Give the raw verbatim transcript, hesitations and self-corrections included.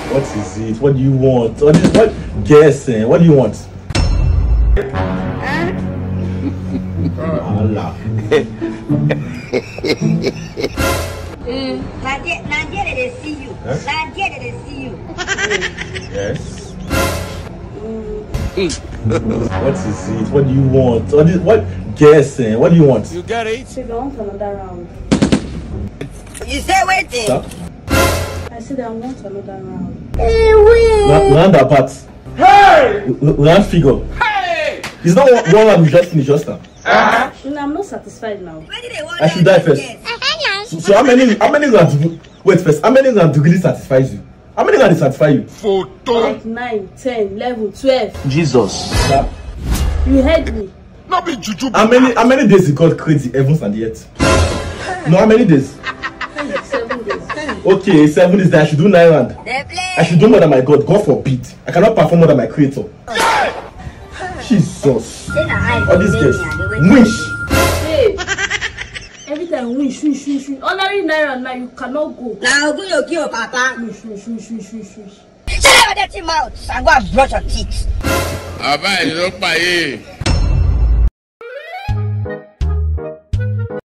What is it? What do you want? What, is, what? Guessing. What do you want? Allah. Mm. Nigeria, they see you. Huh? Nigeria, they see you. Yes. Mm. What is it? What do you want? What? Is, what? Guessing. What do you want? You get it? So go on for another round. You say waiting. Stop. I said I want another round. Hey, wait. Round apart. Hey! Round figure. Hey! It's not one, one round we just finished just now. Uh-huh. No, I'm not satisfied now. I should die first. So, so how many how many rounds do, wait first, how many rounds do really satisfies you? How many rounds satisfy you? Photo. Like nine, ten, eleven, twelve. Jesus. Yeah. You heard me. Not be juju. How many how many days did God create the heavens and the earth? No, how many days? Seven days. Okay, seven days. I should do nine rounds. I should do more than my God. God forbid. I cannot perform more than my creator. Jesus. All these guys. Wish. Hey. Every time wish, wish, wish, wish. Ordinary naira now you cannot go. Now go your kill, Papa. Wish, wish, wish, wish, wish, wish. Shut up that mouth and go and brush your teeth. Aba, you don't pay.